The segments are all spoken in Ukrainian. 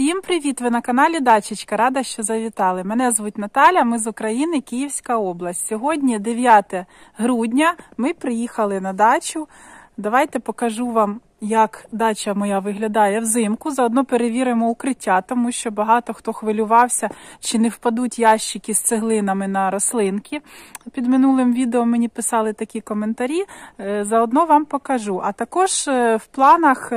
Всім привіт! Ви на каналі Дачечка. Рада, що завітали. Мене звуть Наталя, ми з України, Київська область. Сьогодні 9 грудня, ми приїхали на дачу. Давайте покажу вам, як дача моя виглядає взимку. Заодно перевіримо укриття, тому що багато хто хвилювався, чи не впадуть ящики з цеглинами на рослинки. Під минулим відео мені писали такі коментарі. Заодно вам покажу. А також в планах...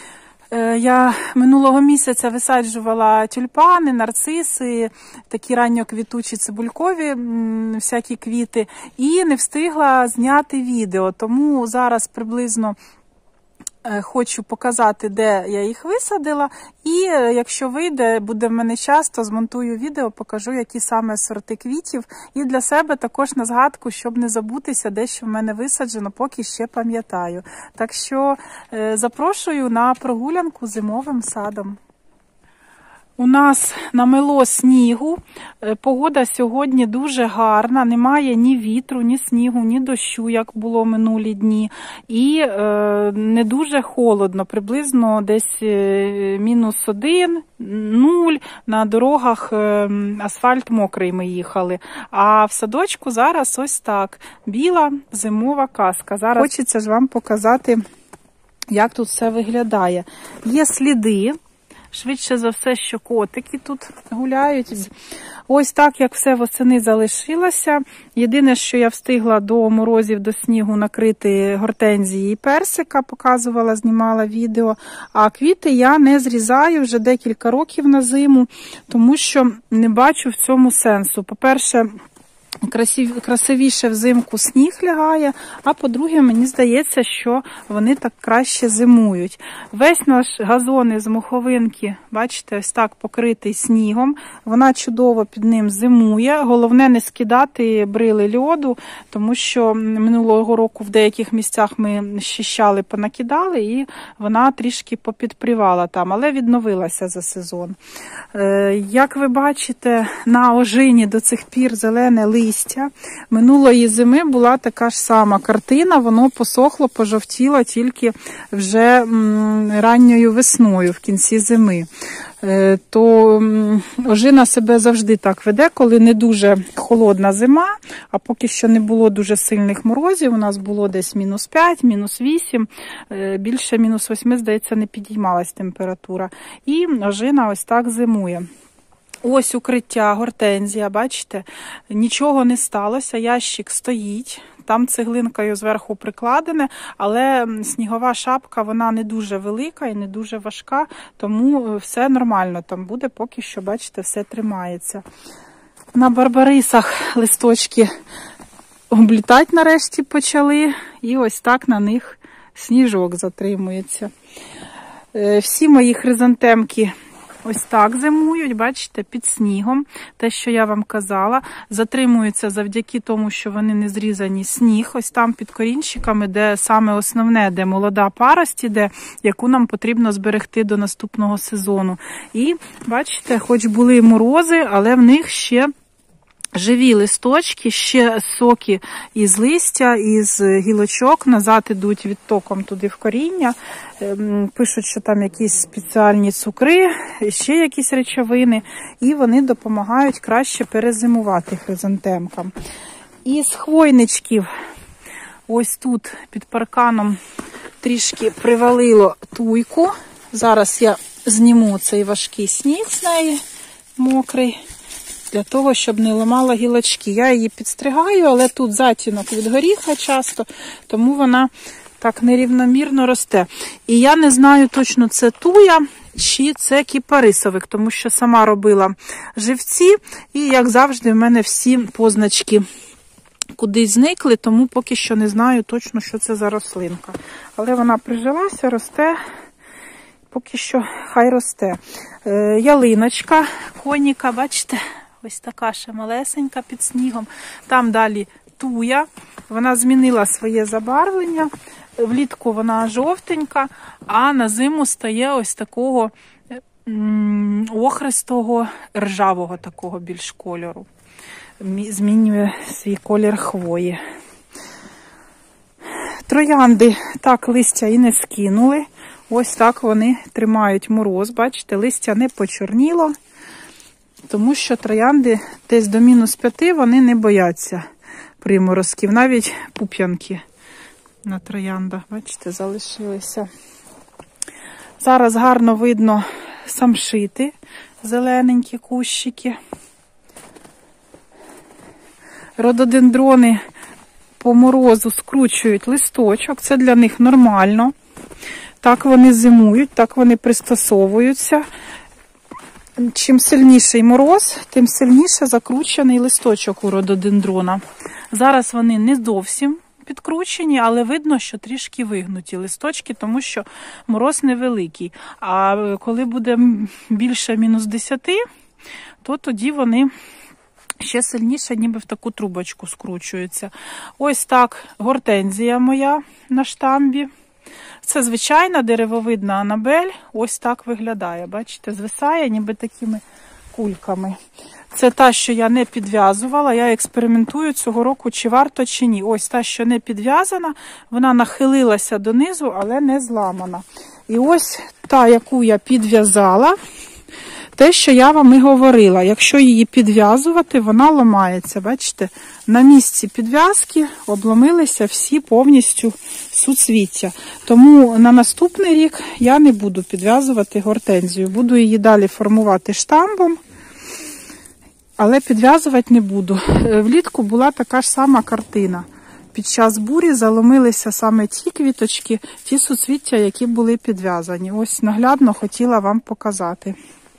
Я минулого місяця висаджувала тюльпани, нарциси, такі ранньоквітучі цибулькові всякі квіти і не встигла зняти відео, тому зараз приблизно хочу показати, де я їх висадила, і якщо вийде, буде в мене час, то змонтую відео, покажу, які саме сорти квітів, і для себе також на згадку, щоб не забутися, де що в мене висаджено, поки ще пам'ятаю. Так що запрошую на прогулянку зимовим садом. У нас намело снігу, погода сьогодні дуже гарна, немає ні вітру, ні снігу, ні дощу, як було минулі дні, і не дуже холодно, приблизно десь -1, 0, на дорогах асфальт мокрий ми їхали, а в садочку зараз ось так, біла зимова казка. Зараз хочеться ж вам показати, як тут все виглядає. Є сліди. Швидше за все, що котики тут гуляють. Ось так, як все восени залишилося. Єдине, що я встигла до морозів, до снігу накрити гортензії і персика, показувала, знімала відео. А квіти я не зрізаю вже декілька років на зиму, тому що не бачу в цьому сенсу. По-перше, красивіше взимку сніг лягає, а по-друге, мені здається, що вони так краще зимують. Весь наш газон із моховинки, бачите, ось так покритий снігом. Вона чудово під ним зимує. Головне не скидати брили льоду, тому що минулого року в деяких місцях ми щищали, понакидали, і вона трішки попідпрівала там, але відновилася за сезон. Як ви бачите, на ожині до цих пір зелене листя. Минулої зими була така ж сама картина, воно посохло, пожовтіло тільки вже ранньою весною, в кінці зими. То ожина себе завжди так веде, коли не дуже холодна зима, а поки що не було дуже сильних морозів, у нас було десь -5, -8, більше -8, здається, не підіймалась температура. І ожина ось так зимує. Ось укриття, гортензія, бачите, нічого не сталося, ящик стоїть, там цеглинкою зверху прикладене, але снігова шапка, вона не дуже велика і не дуже важка, тому все нормально там буде, поки що, бачите, все тримається. На барбарисах листочки облітати нарешті почали, і ось так на них сніжок затримується. Всі мої хризантемки ось так зимують, бачите, під снігом. Те, що я вам казала, затримуються завдяки тому, що вони не зрізані сніг. Ось там під корінчиками, де саме основне, де молода парость іде, яку нам потрібно зберегти до наступного сезону. І, бачите, хоч були морози, але в них ще живі листочки, ще соки із листя, із гілочок назад ідуть відтоком туди в коріння. Пишуть, що там якісь спеціальні цукри, ще якісь речовини, і вони допомагають краще перезимувати хризантемкам. Із хвойничків, ось тут під парканом трішки привалило туйку. Зараз я зніму цей важкий сніг з неї, мокрий, для того, щоб не ламала гілочки. Я її підстригаю, але тут затінок від горіха часто, тому вона так нерівномірно росте. І я не знаю точно, це туя чи це кіпарисовик, тому що сама робила живці, і, як завжди, в мене всі позначки кудись зникли, тому поки що не знаю точно, що це за рослинка. Але вона прижилася, росте, поки що хай росте. Ялиночка, коніка, бачите, ось така ще малесенька під снігом. Там далі туя, вона змінила своє забарвлення. Влітку вона жовтенька, а на зиму стає ось такого охристого, ржавого такого більш кольору. Змінює свій колір хвої. Троянди так листя і не скинули. Ось так вони тримають мороз. Бачите, листя не почорніло, тому що троянди десь до -5 вони не бояться приморозків. Навіть пуп'янки на трояндах, бачите, залишилися. Зараз гарно видно самшити, зелененькі кущики. Рододендрони по морозу скручують листочок, це для них нормально. Так вони зимують, так вони пристосовуються. Чим сильніший мороз, тим сильніше закручений листочок у рододендрона. Зараз вони не зовсім підкручені, але видно, що трішки вигнуті листочки, тому що мороз невеликий. А коли буде більше -10, то тоді вони ще сильніше, ніби в таку трубочку скручуються. Ось так гортензія моя на штамбі. Це звичайна деревовидна анабель. Ось так виглядає. Бачите, звисає ніби такими кульками. Це та, що я не підв'язувала. Я експериментую цього року, чи варто, чи ні. Ось та, що не підв'язана, вона нахилилася донизу, але не зламана. І ось та, яку я підв'язала, те, що я вам і говорила. Якщо її підв'язувати, вона ламається. Бачите, на місці підв'язки обломилися всі повністю суцвіття. Тому на наступний рік я не буду підв'язувати гортензію. Буду її далі формувати штамбом, але підв'язувати не буду. Влітку була така ж сама картина. Під час бурі заломилися саме ті квіточки, ті суцвіття, які були підв'язані. Ось наглядно хотіла вам показати.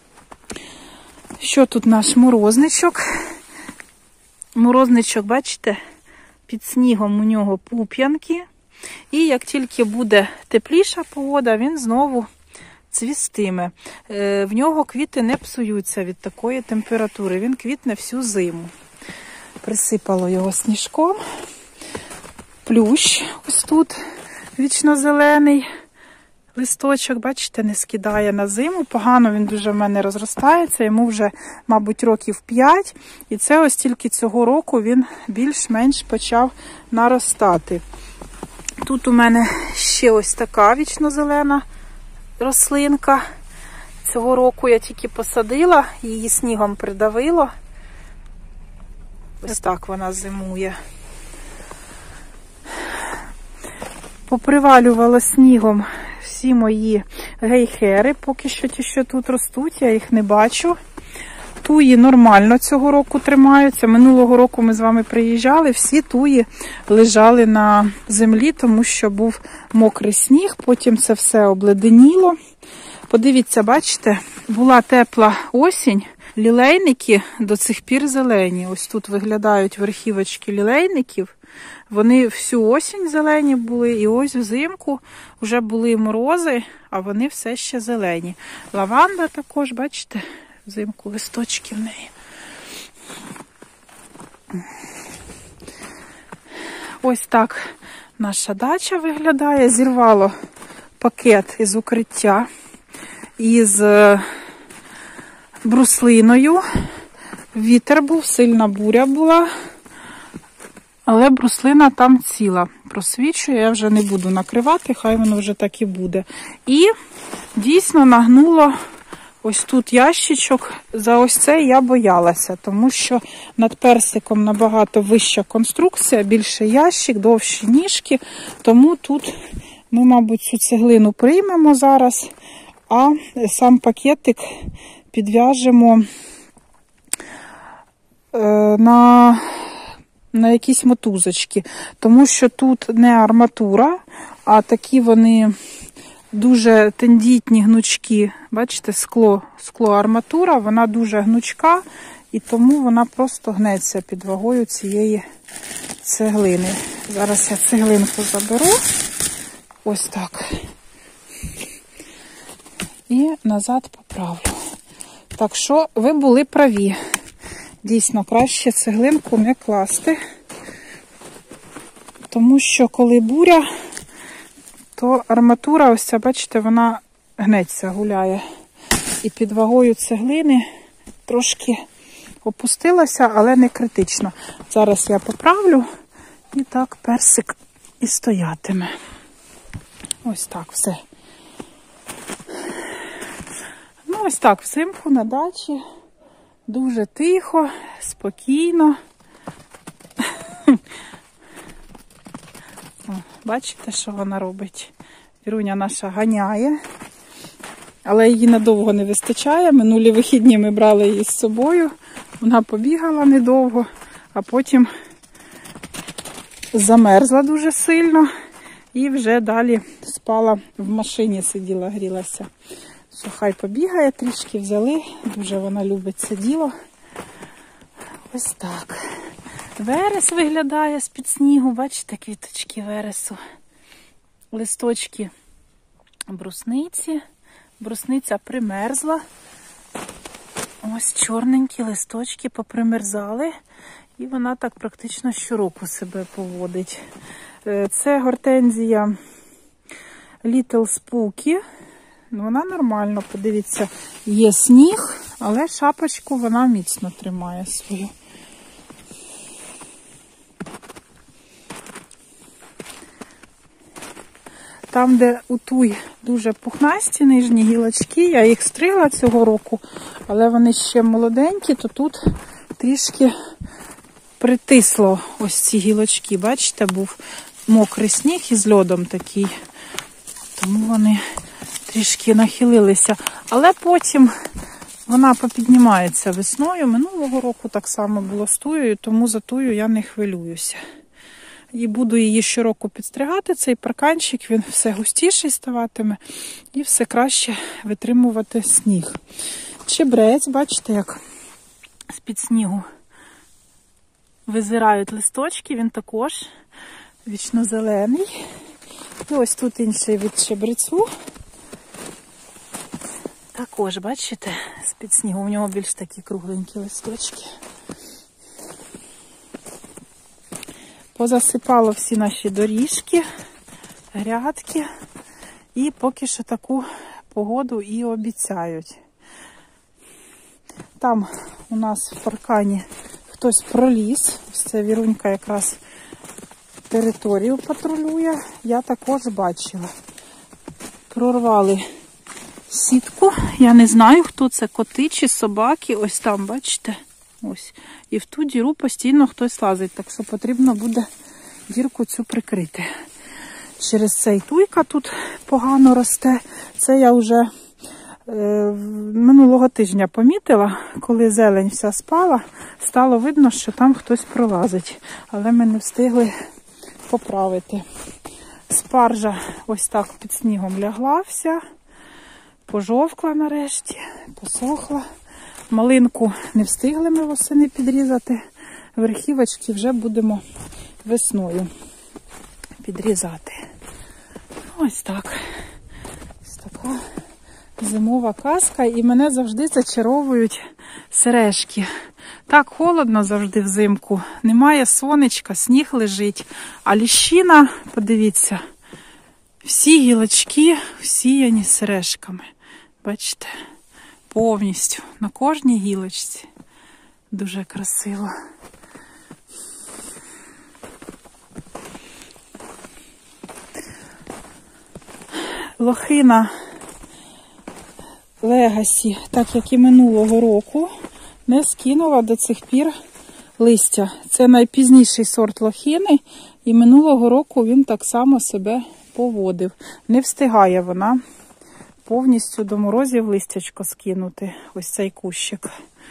Що тут наш морозничок? Морозничок, бачите, під снігом у нього пуп'янки. І як тільки буде тепліша погода, він знову цвістиме. В нього квіти не псуються від такої температури. Він квітне всю зиму. Присипало його сніжком. Плющ ось тут вічно-зелений. Листочок, бачите, не скидає на зиму. Погано він дуже в мене розростається. Йому вже, мабуть, років 5. І це ось тільки цього року він більш-менш почав наростати. Тут у мене ще ось така вічно-зелена рослинка. Цього року я тільки посадила, її снігом придавило. Ось так вона зимує. Попривалювало снігом всі мої гейхери, поки що ті, що тут ростуть, я їх не бачу. Туї нормально цього року тримаються. Минулого року ми з вами приїжджали, всі туї лежали на землі, тому що був мокрий сніг, потім це все обледеніло. Подивіться, бачите, була тепла осінь, лілейники до цих пір зелені. Ось тут виглядають верхівочки лілейників. Вони всю осінь зелені були, і ось взимку вже були морози, а вони все ще зелені. Лаванда також, бачите, взимку листочки в неї. Ось так наша дача виглядає. Зірвало пакет із укриття із бруслиною. Вітер був, сильна буря була. Але бруслина там ціла. Просвічує, я вже не буду накривати, хай воно вже так і буде. І дійсно нагнуло ось тут ящичок. За ось це я боялася, тому що над персиком набагато вища конструкція, більше ящик, довші ніжки. Тому тут ми, мабуть, цю цеглину приймемо зараз, а сам пакетик підв'яжемо на якісь мотузочки, тому що тут не арматура, а такі вони дуже тендітні, гнучкі. Бачите, скло арматура, вона дуже гнучка, і тому вона просто гнеться під вагою цієї цеглини. Зараз я цеглинку заберу, ось так, і назад поправлю. Так що ви були праві. Дійсно, краще цеглинку не класти, тому що коли буря, то арматура, ось ця, бачите, вона гнеться, гуляє. І під вагою цеглини трошки опустилася, але не критично. Зараз я поправлю, і так персик і стоятиме. Ось так все. ось так, взимку на дачі. Дуже тихо, спокійно. О, бачите, що вона робить? Віруня наша ганяє. Але її надовго не вистачає. Минулі вихідні ми брали її з собою. Вона побігала недовго, а потім замерзла дуже сильно. І вже далі спала в машині, сиділа, грілася. Що хай побігає трішки, взяли. Дуже вона любить це діло. Ось так. Верес виглядає з-під снігу. Бачите, квіточки вересу. Листочки брусниці. Брусниця примерзла. Ось чорненькі листочки попримерзали. І вона так практично щороку себе поводить. Це гортензія Little Spooky. Вона нормально, подивіться, є сніг, але шапочку вона міцно тримає свою. Там, де у туй дуже пухнасті нижні гілочки, я їх стригла цього року, але вони ще молоденькі, то тут трішки притисло ось ці гілочки. Бачите, був мокрий сніг із льодом такий, тому вони трішки нахилилися. Але потім вона попіднімається весною. Минулого року так само було з туєю, тому за тую я не хвилююся. І буду її щороку підстригати, цей парканчик, він все густіший ставатиме і все краще витримувати сніг. Чебрець, бачите, як з-під снігу визирають листочки, він також вічно-зелений. І ось тут інший від чебрецю. Також, бачите, з-під снігу, у нього більш такі кругленькі листочки. Позасипало всі наші доріжки, грядки. І поки що таку погоду і обіцяють. Там у нас в паркані хтось проліз. Це Вірунька якраз територію патрулює. Я також бачила. Прорвали сітку. Я не знаю, хто це, коти чи собаки. Ось там, бачите? Ось. І в ту діру постійно хтось лазить. Так що потрібно буде дірку цю прикрити. Через цей туйка тут погано росте. Це я вже минулого тижня помітила, коли зелень вся спала, стало видно, що там хтось пролазить. Але ми не встигли поправити. Спаржа ось так під снігом лягла вся, пожовкла нарешті, посохла. Малинку не встигли ми восени підрізати. Верхівочки вже будемо весною підрізати. Ось так. Ось така зимова казка. І мене завжди зачаровують сережки. Так холодно завжди взимку. Немає сонечка, сніг лежить. А ліщина, подивіться, всі гілочки всіяні сережками. Бачите? Повністю. На кожній гілочці. Дуже красиво. Лохина Легасі, так як і минулого року, не скинула до цих пір листя. Це найпізніший сорт лохини, і минулого року він так само себе поводив. Не встигає вона повністю до морозів листячко скинути, ось цей кущик.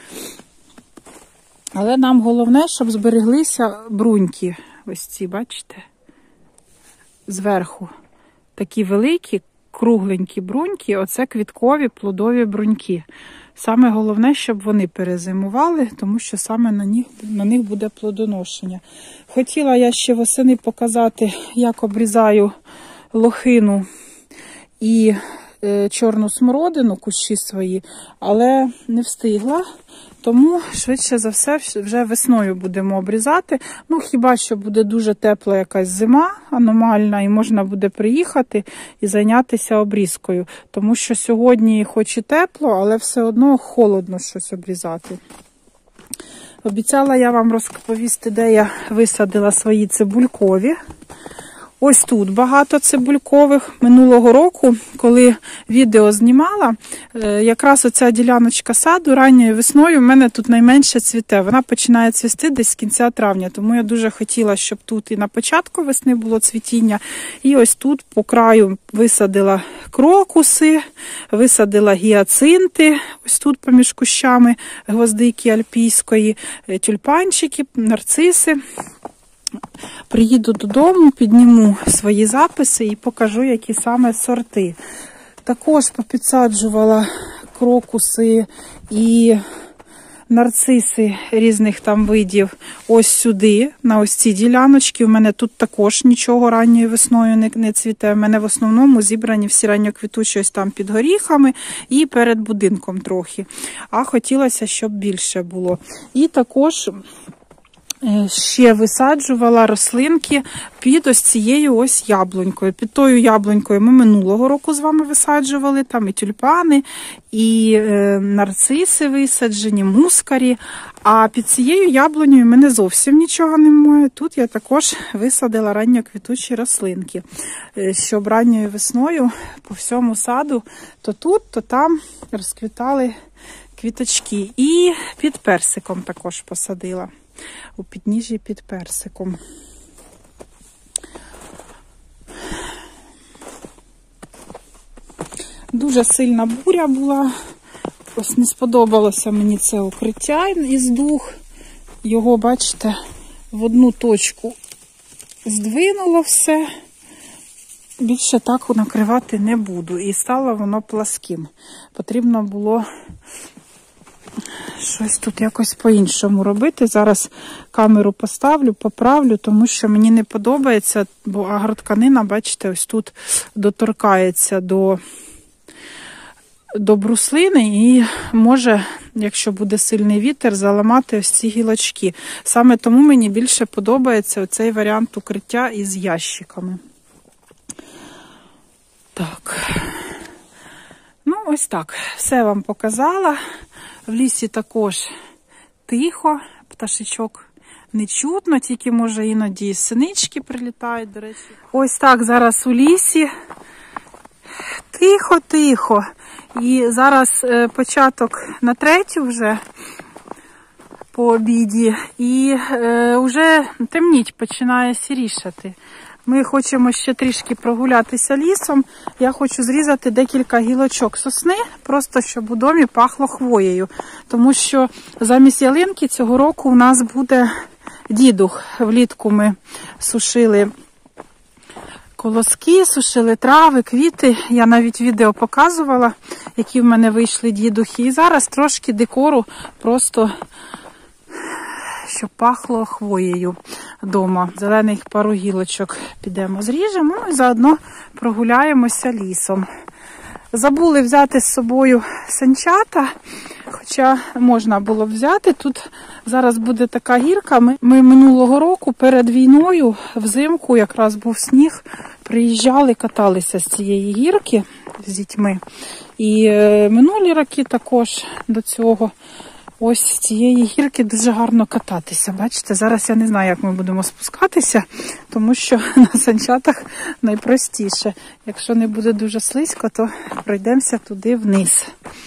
Але нам головне, щоб збереглися бруньки. Ось ці, бачите? Зверху. Такі великі, кругленькі бруньки, оце квіткові плодові бруньки. Саме головне, щоб вони перезимували, тому що саме на них буде плодоношення. Хотіла я ще восени показати, як обрізаю лохину і чорну смородину, кущі свої, але не встигла. Тому, швидше за все, вже весною будемо обрізати. Ну, хіба що буде дуже тепла якась зима аномальна, і можна буде приїхати і зайнятися обрізкою. Тому що сьогодні хоч і тепло, але все одно холодно щось обрізати. Обіцяла я вам розповісти, де я висадила свої цибулькові. Ось тут багато цибулькових. Минулого року, коли відео знімала, якраз оця діляночка саду ранньою весною в мене тут найменше цвіте. Вона починає цвісти десь з кінця травня, тому я дуже хотіла, щоб тут і на початку весни було цвітіння. І ось тут по краю висадила крокуси, висадила гіацинти, ось тут поміж кущами гвоздики альпійської, тюльпанчики, нарциси. Приїду додому, підніму свої записи і покажу, які саме сорти. Також попідсаджувала крокуси і нарциси різних там видів ось сюди, на ось ці діляночки. У мене тут також нічого ранньою весною не цвіте. У мене в основному зібрані всі ранньоквітучі ось там під горіхами і перед будинком трохи. А хотілося, щоб більше було. І також ще висаджувала рослинки під ось цією ось яблунькою. Під тою яблунькою ми минулого року з вами висаджували. Там і тюльпани, і нарциси висаджені, мускарі. А під цією яблунею в мене зовсім нічого немає. Тут я також висадила ранньоквітучі рослинки, щоб ранньою весною по всьому саду то тут, то там розквітали квіточки. І під персиком також посадила. У підніжжі під персиком. Дуже сильна буря була. Ось не сподобалося мені це укриття із дух. Його, бачите, в одну точку здвинуло все. Більше так накривати не буду. І стало воно пласким. Потрібно було щось тут якось по-іншому робити. Зараз камеру поставлю, поправлю, тому що мені не подобається, бо агротканина, бачите, ось тут доторкається до бруслини і може, якщо буде сильний вітер, заламати ось ці гілочки. Саме тому мені більше подобається оцей варіант укриття із ящиками. Так. Ну, ось так. Все вам показала. В лісі також тихо, пташечок не чутно, тільки, може, іноді синички прилітають, до речі. Ось так зараз у лісі. Тихо-тихо. І зараз початок на 3 вже по обіді. І вже темніть, починає сірішати. Ми хочемо ще трішки прогулятися лісом. Я хочу зрізати декілька гілочок сосни, просто щоб у домі пахло хвоєю. Тому що замість ялинки цього року у нас буде дідух. Влітку ми сушили колоски, сушили трави, квіти. Я навіть відео показувала, які в мене вийшли дідухи. І зараз трошки декору просто, щоб пахло хвоєю вдома. Зелених пару гілочок підемо зріжемо, ну і заодно прогуляємося лісом. Забули взяти з собою санчата, хоча можна було б взяти. Тут зараз буде така гірка. Ми минулого року перед війною взимку, якраз був сніг, приїжджали, каталися з цієї гірки з дітьми. І минулі роки також до цього. Ось з цієї гірки дуже гарно кататися. Бачите, зараз я не знаю, як ми будемо спускатися, тому що на санчатах найпростіше. Якщо не буде дуже слизько, то пройдемося туди вниз.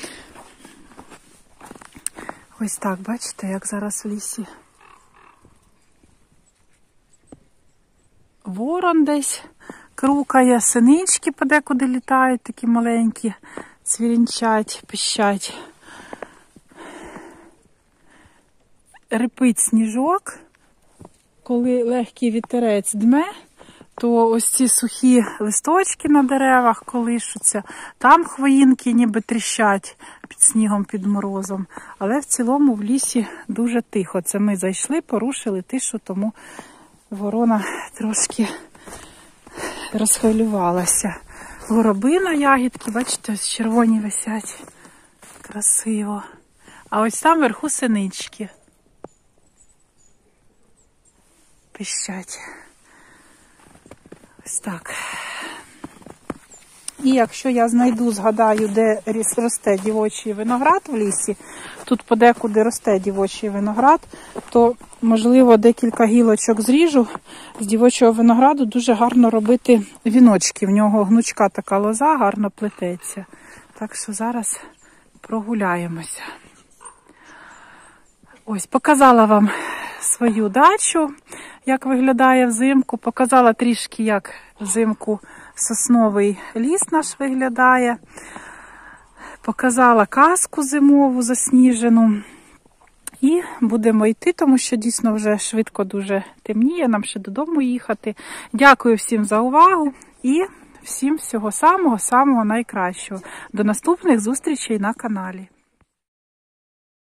Ось так, бачите, як зараз в лісі. Ворон десь крукає, синички подекуди літають, такі маленькі, цвірінчать, пищать. Рипить сніжок, коли легкий вітерець дме, то ось ці сухі листочки на деревах колишуться, там хвоїнки ніби тріщать під снігом, під морозом. Але в цілому в лісі дуже тихо. Це ми зайшли, порушили тишу, тому ворона трошки розхвилювалася. Горобина, ягідки, бачите, ось червоні висять. Красиво. А ось там вверху синички. Пищать. Ось так. І якщо я знайду, згадаю, де росте дівочий виноград в лісі, тут подекуди росте дівочий виноград, то, можливо, декілька гілочок зріжу. З дівочого винограду дуже гарно робити віночки. В нього гнучка така лоза, гарно плететься. Так що зараз прогуляємося. Ось, показала вам свою дачу, як виглядає взимку. Показала трішки, як взимку сосновий ліс наш виглядає. Показала казку зимову засніжену. І будемо йти, тому що дійсно вже швидко дуже темніє, нам ще додому їхати. Дякую всім за увагу і всім всього самого-самого найкращого. До наступних зустрічей на каналі.